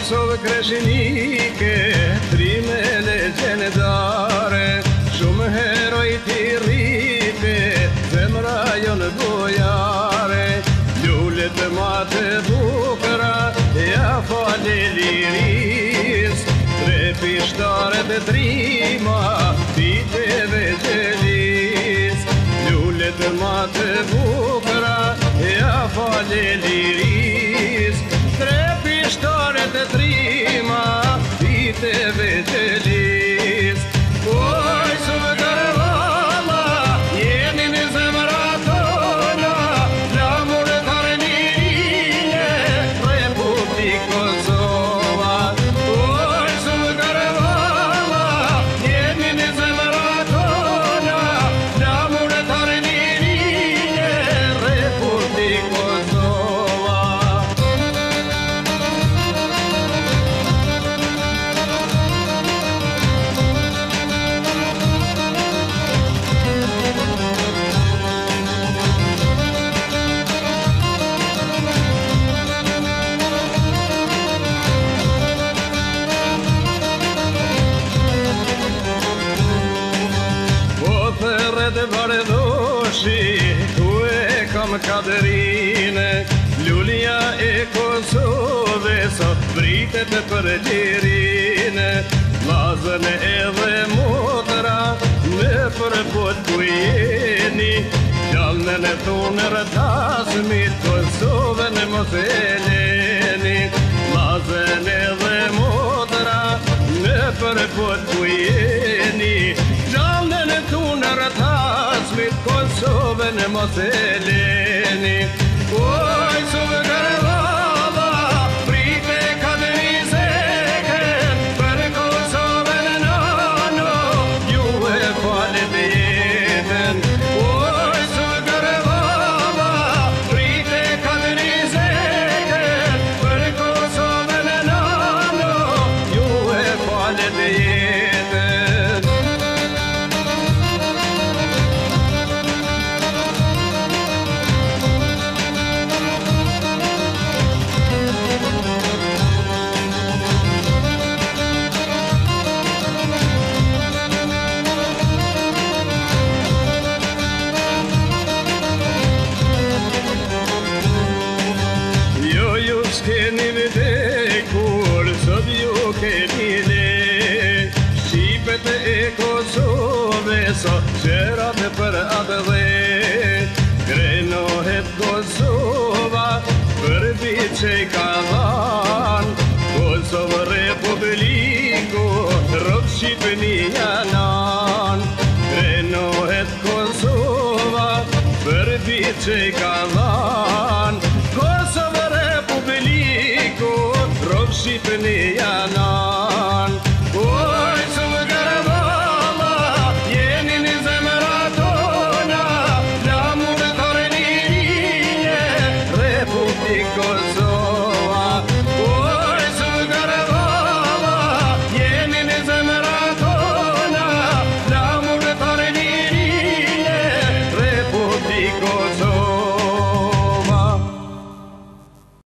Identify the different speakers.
Speaker 1: Kosovë Kreshinike, trime legendare, shumë heroj t'i rrite, zemra jonë bojare, lullet ma të bukra, ja fale liris, tre pishtare të trima, diteve gjelis, lullet ma të bukra, ja fale liris, tre pishtare të trima, diteve gjelis. Oj, suve karvala, jeni në zemra tona, flamur të arnirije, Republik Kosova. Oj, suve karvala, jeni në zemra tona, flamur të arnirije, Republik Kosova. Dhe Bardhoshi, ku e kam kaderine, lulja e Kosove, sot vritet për lirine, vllazën edhe motra, me përpot ku jeni, gjallën e thunë rëtasmit, Kosovën mos e leni, vllazën edhe motra, me përpot ku jeni, gjallën e thunë rëtasmit, Kosovën mos e leni. Oj, suve karvala, prite kaderizeken, për Kosovën nano, ju e falet jetën. Oj, suve karvala, prite kaderizeken, për Kosovën nano, ju e falet jetën. Keni vdekur, sot ju keni le, Shqipet e Kosove, sot qerat për atë dhe, krenohet Kosova, për vit që i ka dhan, Kosovë Republiko, rrët Shqipënia nan, krenohet Kosova, për vit që i ka dhan, Kosovë Republiko, rrët Shqipënia nan.